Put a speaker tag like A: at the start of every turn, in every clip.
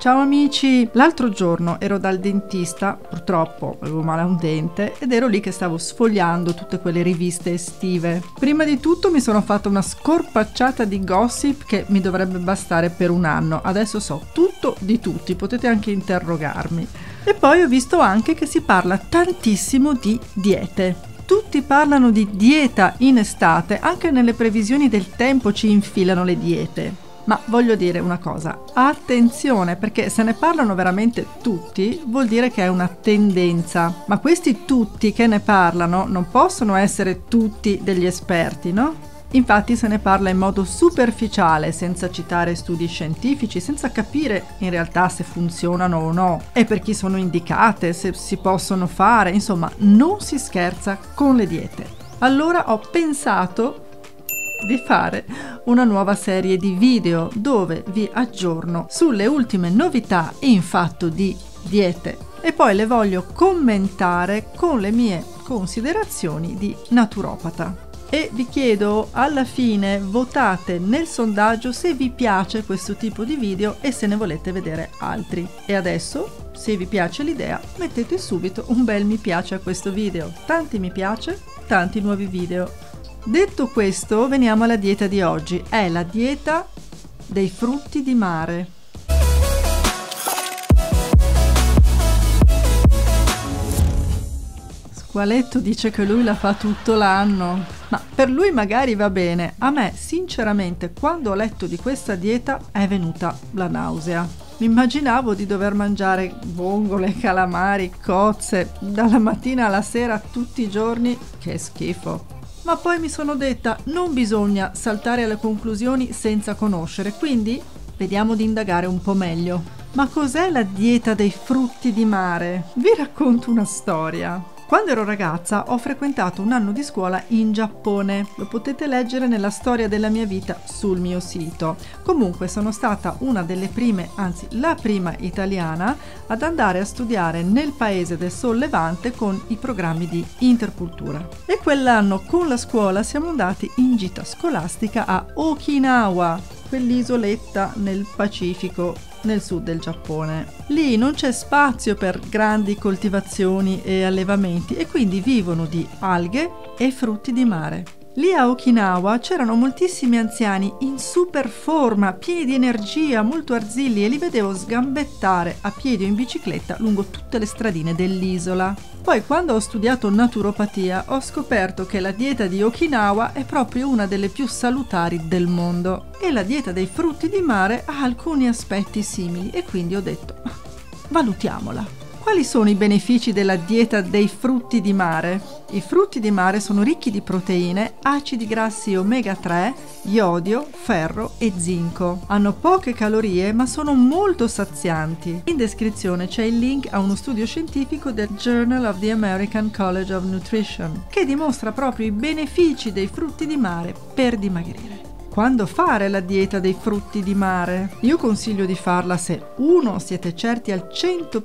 A: Ciao amici, l'altro giorno ero dal dentista, purtroppo avevo male a un dente ed ero lì che stavo sfogliando tutte quelle riviste estive. Prima di tutto mi sono fatta una scorpacciata di gossip che mi dovrebbe bastare per un anno, adesso so tutto di tutti, potete anche interrogarmi. E poi ho visto anche che si parla tantissimo di diete. Tutti parlano di dieta in estate, anche nelle previsioni del tempo ci infilano le diete. Ma voglio dire una cosa, attenzione, perché se ne parlano veramente tutti, vuol dire che è una tendenza. Ma questi tutti che ne parlano non possono essere tutti degli esperti, no? Infatti se ne parla in modo superficiale, senza citare studi scientifici, senza capire in realtà se funzionano o no, e per chi sono indicate, se si possono fare, insomma, non si scherza con le diete. Allora ho pensato di fare una nuova serie di video dove vi aggiorno sulle ultime novità in fatto di diete e poi le voglio commentare con le mie considerazioni di naturopata. E vi chiedo alla fine, votate nel sondaggio se vi piace questo tipo di video e se ne volete vedere altri. E adesso, se vi piace l'idea, mettete subito un bel mi piace a questo video. Tanti mi piace, tanti nuovi video. Detto questo, veniamo alla dieta di oggi. È la dieta dei frutti di mare. Squaletto dice che lui la fa tutto l'anno, ma per lui magari va bene. A me, sinceramente, quando ho letto di questa dieta è venuta la nausea. Mi immaginavo di dover mangiare vongole, calamari, cozze, dalla mattina alla sera tutti i giorni. Che schifo. Ma poi mi sono detta, non bisogna saltare alle conclusioni senza conoscere, quindi vediamo di indagare un po' meglio. Ma cos'è la dieta dei frutti di mare? Vi racconto una storia. Quando ero ragazza ho frequentato un anno di scuola in Giappone, lo potete leggere nella storia della mia vita sul mio sito. Comunque sono stata una delle prime, anzi la prima italiana ad andare a studiare nel paese del Sol Levante con i programmi di intercultura. E quell'anno con la scuola siamo andati in gita scolastica a Okinawa, quell'isoletta nel Pacifico nel sud del Giappone. Lì non c'è spazio per grandi coltivazioni e allevamenti e quindi vivono di alghe e frutti di mare. Lì a Okinawa c'erano moltissimi anziani in super forma, pieni di energia, molto arzilli, e li vedevo sgambettare a piedi o in bicicletta lungo tutte le stradine dell'isola. Poi quando ho studiato naturopatia ho scoperto che la dieta di Okinawa è proprio una delle più salutari del mondo e la dieta dei frutti di mare ha alcuni aspetti simili e quindi ho detto valutiamola. Quali sono i benefici della dieta dei frutti di mare? I frutti di mare sono ricchi di proteine, acidi grassi omega 3, iodio, ferro e zinco. Hanno poche calorie ma sono molto sazianti. In descrizione c'è il link a uno studio scientifico del Journal of the American College of Nutrition che dimostra proprio i benefici dei frutti di mare per dimagrire. Quando fare la dieta dei frutti di mare? Io consiglio di farla se 1. Siete certi al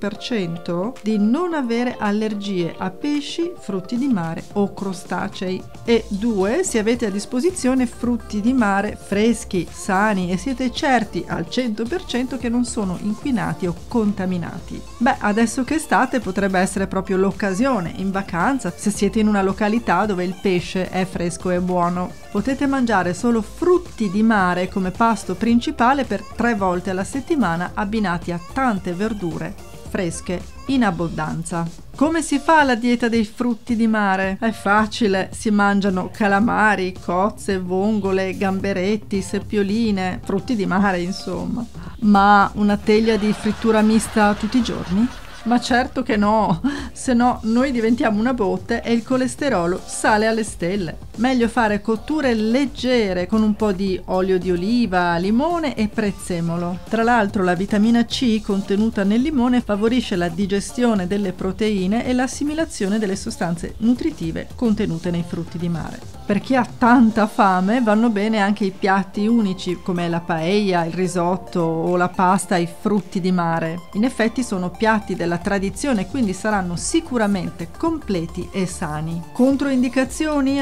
A: 100% di non avere allergie a pesci, frutti di mare o crostacei e 2. Se avete a disposizione frutti di mare freschi, sani e siete certi al 100% che non sono inquinati o contaminati. Beh, adesso che estate potrebbe essere proprio l'occasione, in vacanza, se siete in una località dove il pesce è fresco e buono. Potete mangiare solo frutti di mare come pasto principale per 3 volte alla settimana abbinati a tante verdure fresche in abbondanza. Come si fa la dieta dei frutti di mare? È facile, si mangiano calamari, cozze, vongole, gamberetti, seppioline, frutti di mare insomma. Ma una teglia di frittura mista tutti i giorni? Ma certo che no, se no noi diventiamo una botte e il colesterolo sale alle stelle. Meglio fare cotture leggere con un po' di olio di oliva, limone e prezzemolo. Tra l'altro la vitamina C contenuta nel limone favorisce la digestione delle proteine e l'assimilazione delle sostanze nutritive contenute nei frutti di mare. Per chi ha tanta fame vanno bene anche i piatti unici come la paella, il risotto o la pasta ai frutti di mare. In effetti sono piatti della tradizione, quindi saranno sicuramente completi e sani. Controindicazioni alla dieta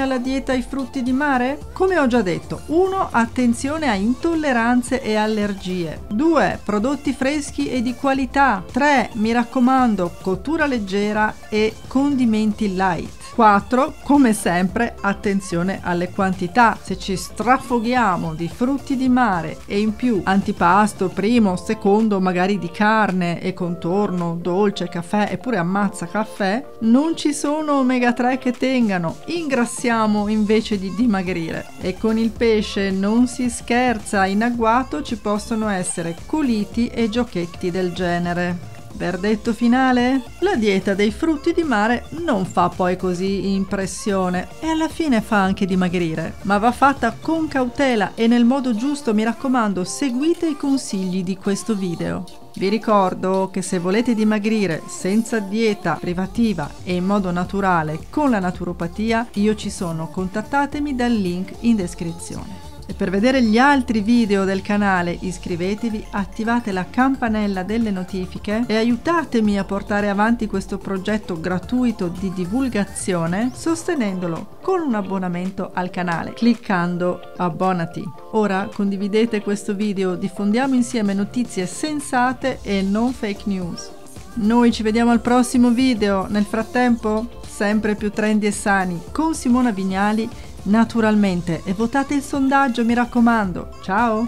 A: dieta ai frutti di mare? Come ho già detto, 1. Attenzione a intolleranze e allergie. 2. Prodotti freschi e di qualità. 3. Mi raccomando, cottura leggera e condimenti light. 4. Come sempre, attenzione alle quantità. Se ci strafoghiamo di frutti di mare e in più antipasto, primo, secondo, magari di carne e contorno, dolce, caffè e pure ammazza caffè, non ci sono omega 3 che tengano, ingrassiamo invece di dimagrire. E con il pesce non si scherza, in agguato ci possono essere coliti e giochetti del genere. Verdetto finale? La dieta dei frutti di mare non fa poi così impressione e alla fine fa anche dimagrire, ma va fatta con cautela e nel modo giusto, mi raccomando, seguite i consigli di questo video. Vi ricordo che se volete dimagrire senza dieta privativa e in modo naturale con la naturopatia, io ci sono, contattatemi dal link in descrizione. E per vedere gli altri video del canale iscrivetevi, attivate la campanella delle notifiche e aiutatemi a portare avanti questo progetto gratuito di divulgazione sostenendolo con un abbonamento al canale cliccando abbonati. Ora condividete questo video, diffondiamo insieme notizie sensate e non fake news. Noi ci vediamo al prossimo video, nel frattempo sempre più trendy e sani con Simona Vignali naturalmente, e votate il sondaggio, mi raccomando. Ciao!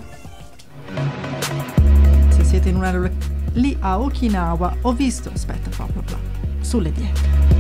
A: Se siete in una lì a Okinawa ho visto, aspetta, sulle diete.